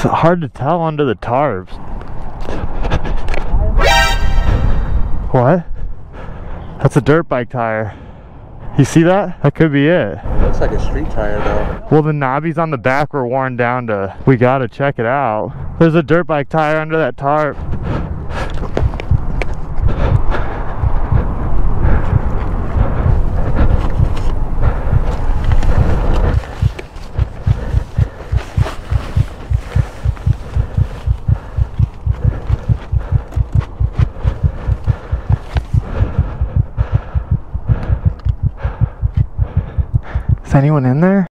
hard to tell under the tarps. What? That's a dirt bike tire. You see that? That could be it. Looks like a street tire though. Well, the knobbies on the back were worn down to, we gotta check it out. There's a dirt bike tire under that tarp. Is anyone in there?